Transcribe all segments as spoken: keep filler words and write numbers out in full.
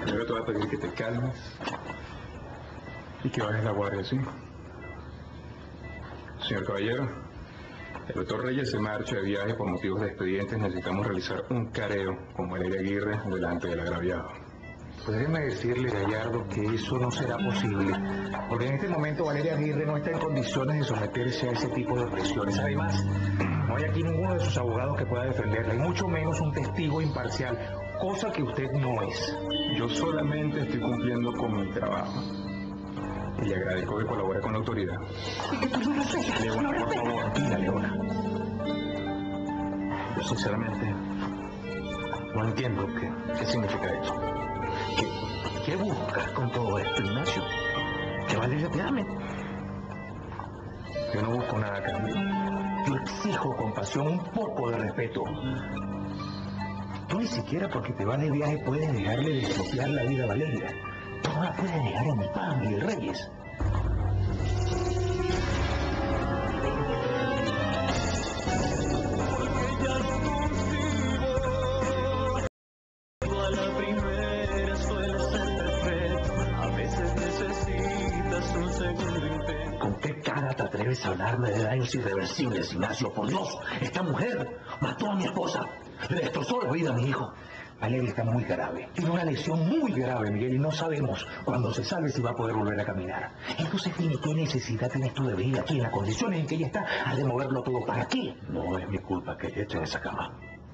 Primero te voy a pedir que te calmes y que bajes la guardia, ¿sí? Señor caballero, el doctor Reyes se marcha de viaje por motivos de expedientes. Necesitamos realizar un careo con Valeria Aguirre delante del agraviado. Pues déjeme decirle, Gallardo, que eso no será posible, porque en este momento Valeria Aguirre no está en condiciones de someterse a ese tipo de presiones. Además, no hay aquí ninguno de sus abogados que pueda defenderla, y mucho menos un testigo imparcial, cosa que usted no es. Yo solamente estoy cumpliendo con mi trabajo. Y le agradezco que colabore con la autoridad. Leona, por favor, tranquila, Leona. Yo sinceramente no entiendo qué, qué significa esto. ¿Qué, ¿Qué buscas con todo esto, Ignacio? ¿Que Valeria te ame? Yo no busco nada a cambio. Yo exijo compasión, un poco de respeto. Tú ni siquiera porque te vas de viaje puedes dejarle de estropear la vida a Valeria. Tú no la puedes dejar a mi padre y Reyes. ¿Con qué cara te atreves a hablarme de daños irreversibles, Ignacio? Por Dios, esta mujer mató a mi esposa, le destrozó la vida a mi hijo. Valeria está muy grave, tiene una lesión muy grave, Miguel, y no sabemos cuando se salve si va a poder volver a caminar. Entonces dime, ¿qué necesidad tienes tú de venir aquí en las condiciones en que ella está? Has de moverlo todo, ¿para qué? No es mi culpa que ella esté en esa cama.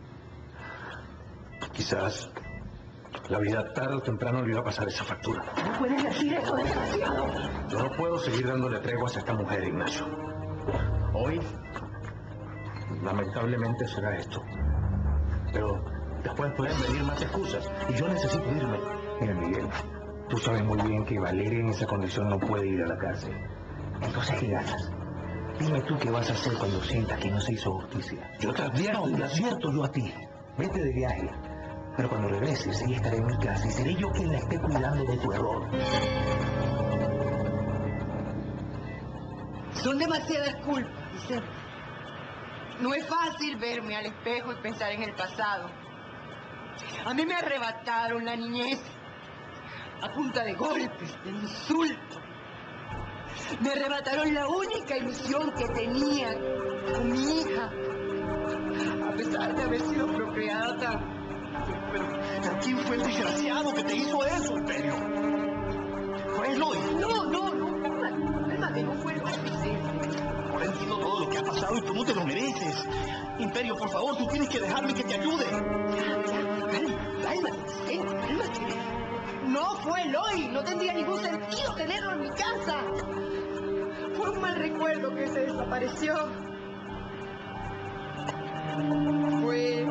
Quizás la vida tarde o temprano le iba a pasar esa factura. No puedes decir eso, desgraciado. Yo no puedo seguir dándole treguas a esta mujer, Ignacio. Hoy, lamentablemente, será esto. Pero después pueden venir más excusas y yo necesito irme. Mira, Miguel, tú sabes muy bien que Valeria en esa condición no puede ir a la cárcel. Entonces, ¿qué ganas? Dime tú qué vas a hacer cuando sientas que no se hizo justicia. Yo te advierto, te advierto yo a ti. Vete de viaje. Pero cuando regreses, ella estará en mi casa y seré yo quien la esté cuidando de tu error. Son demasiadas culpas, Vicente. No es fácil verme al espejo y pensar en el pasado. A mí me arrebataron la niñez a punta de golpes, de insultos. Me arrebataron la única ilusión que tenía con mi hija, a pesar de haber sido procreada tan... Pero, pero ¿quién fue el desgraciado que te hizo eso, Imperio? ¿Fue Eloy? No, no, no, cálmate, cálmate, no fue Eloy, Vicente. Ahora entiendo todo lo que ha pasado y tú no te lo mereces. Imperio, por favor, tú tienes que dejarme que te ayude. Ya, ya, cálmate, Vicente, cálmate. No fue Eloy, no tendría ningún sentido tenerlo en mi casa. Fue un mal recuerdo que se desapareció. Fue...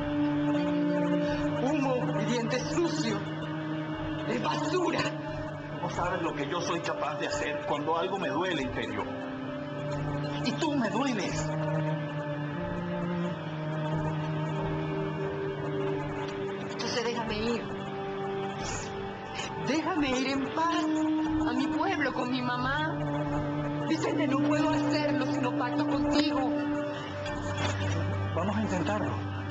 humo y diente sucio. Es basura. No sabes lo que yo soy capaz de hacer cuando algo me duele, Imperio. Y tú me dueles. Entonces déjame ir. Déjame ir en paz a mi pueblo con mi mamá. Vicente, no puedo hacerlo si no pacto contigo. Vamos a intentarlo.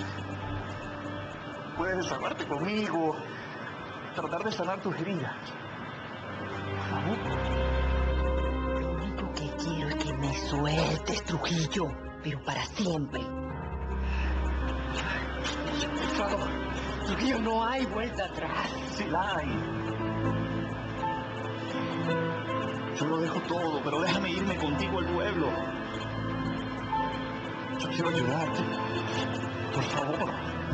Puedes desahogarte conmigo, tratar de sanar tus heridas. Por favor. Lo único que quiero es que me sueltes, Trujillo, pero para siempre. Por favor, Trujillo, no hay vuelta atrás. Sí la hay. Yo lo dejo todo, pero déjame irme contigo al pueblo. Yo quiero ayudarte. Por favor.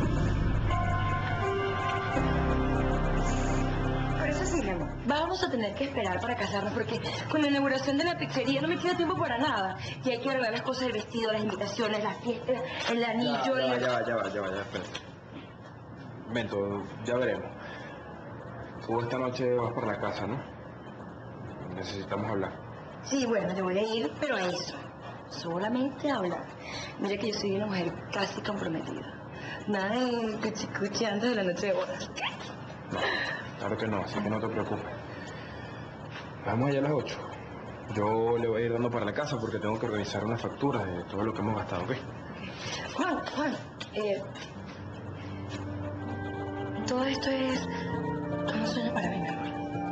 Por eso sí, mi amor, vamos a tener que esperar para casarnos porque con la inauguración de la pizzería no me queda tiempo para nada. Y hay que arreglar las cosas del vestido, las invitaciones, las fiestas, el anillo... Ya, ya, y... va, ya va, ya va, ya va, ya, espera. Un momento, ya veremos. Tú esta noche vas por la casa, ¿no? Necesitamos hablar. Sí, bueno, yo voy a ir, pero a eso. Solamente a hablar. Mira que yo soy una mujer casi comprometida. Nada de cuchicuchi antes de la noche de bodas. No, claro que no, así que no te preocupes. Vamos allá a las ocho. Yo le voy a ir dando para la casa porque tengo que organizar una factura de todo lo que hemos gastado, ¿ok? Juan, Juan, eh, todo esto es ¿Cómo suena para mí, mi amor?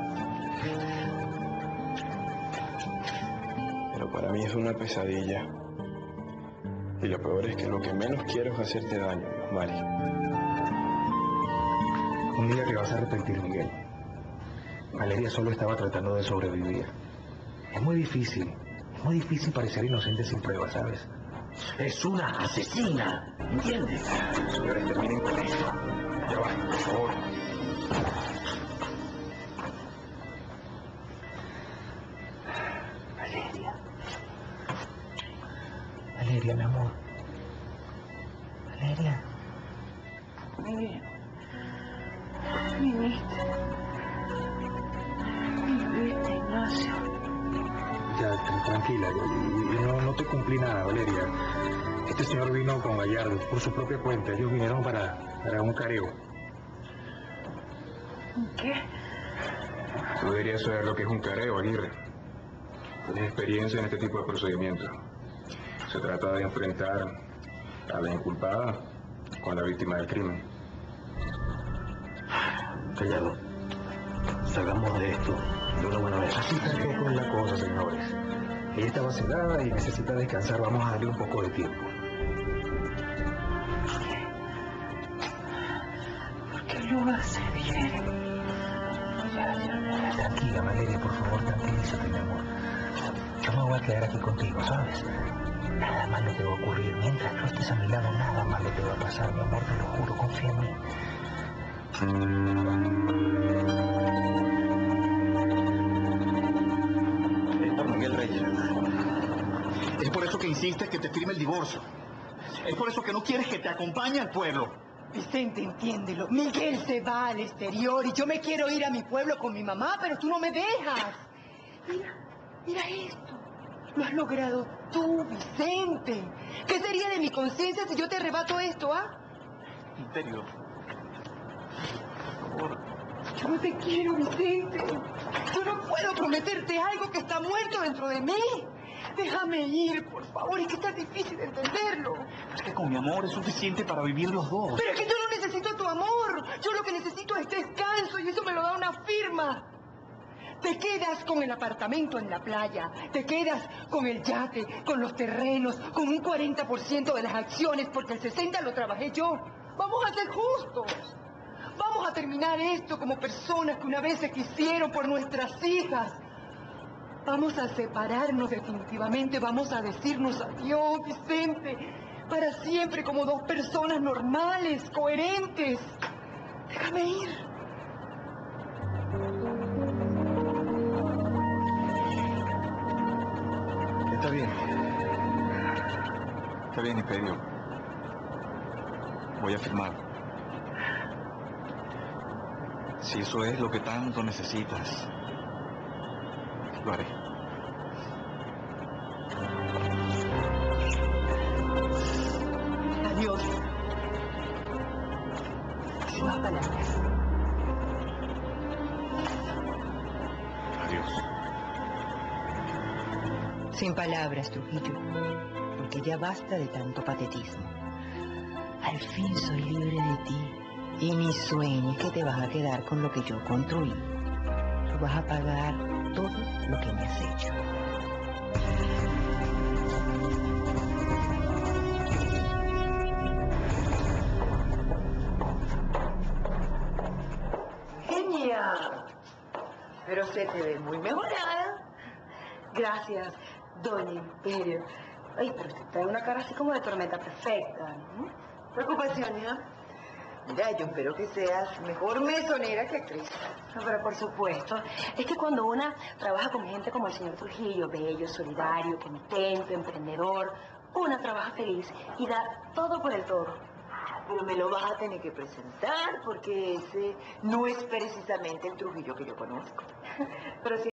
Pero para mí es una pesadilla. Y lo peor es que lo que menos quiero es hacerte daño, Mari. Un día te vas a arrepentir, Miguel. Valeria solo estaba tratando de sobrevivir. Es muy difícil, es muy difícil parecer inocente sin pruebas, ¿sabes? Es una asesina, ¿entiendes? Señores, terminen con esto. Ya va, por favor. Valeria. Valeria, mi amor. Valeria. Miguel. Viniste. Viniste, Ignacio. Ya, tra- tranquila, ya, y- y no, no te cumplí nada, Valeria. Este señor vino con Gallardo por su propia cuenta. Ellos vinieron para, para un careo. ¿Qué? Tú deberías saber lo que es un careo, Aguirre. Tienes experiencia en este tipo de procedimientos. Se trata de enfrentar a la inculpada con la víctima del crimen. Gallardo, salgamos de esto de una buena vez. Así tampoco es la cosa, señores. Ella está vacilada y necesita descansar. Vamos a darle un poco de tiempo. ¿Por qué lo hace bien? Ya, ya, tranquila, Valeria, por favor, tranquilízate, mi amor. Yo me voy a quedar aquí contigo, ¿sabes? Nada malo te va a ocurrir. Mientras tú estés a mi lado, nada malo te va a pasar, mi amor, te lo juro, confía en mí. Es por Miguel Reyes. Es por eso que insistes que te firme el divorcio. Es por eso que no quieres que te acompañe al pueblo. Vicente, entiéndelo. Miguel se va al exterior y yo me quiero ir a mi pueblo con mi mamá, pero tú no me dejas. Mira, mira esto. Lo has logrado tú, Vicente. ¿Qué sería de mi conciencia si yo te arrebato esto, ah? Imperio. Por favor. Yo no te quiero, Vicente. Yo no puedo prometerte algo que está muerto dentro de mí. Déjame ir, por favor. Es que está difícil de entenderlo. Es que con mi amor es suficiente para vivir los dos. Pero es que yo no necesito tu amor. Yo lo que necesito es descanso y eso me lo da una firma. Te quedas con el apartamento en la playa, te quedas con el yate, con los terrenos, con un cuarenta por ciento de las acciones, porque el sesenta por ciento lo trabajé yo. Vamos a ser justos. Vamos a terminar esto como personas que una vez se quisieron por nuestras hijas. Vamos a separarnos definitivamente, vamos a decirnos adiós, Vicente, para siempre como dos personas normales, coherentes. Déjame ir. Está bien. Está bien, Imperio. Voy a firmar. Si eso es lo que tanto necesitas, lo haré. Adiós. Sin más palabras. Adiós. Sin palabras, Trujillo, porque ya basta de tanto patetismo. Al fin soy libre de ti, y mi sueño es que te vas a quedar con lo que yo construí. Tú vas a pagar todo lo que me has hecho. Genial, pero se te ve muy mejorada. Gracias, doña Imperio. Ay, pero usted trae una cara así como de tormenta perfecta, ¿no? Preocupaciones, ¿no? Mira, yo espero que seas mejor mesonera que actriz. No, pero por supuesto. Es que cuando una trabaja con gente como el señor Trujillo, bello, solidario, contento, emprendedor, una trabaja feliz y da todo por el todo. Pero me lo vas a tener que presentar porque ese no es precisamente el Trujillo que yo conozco. Pero si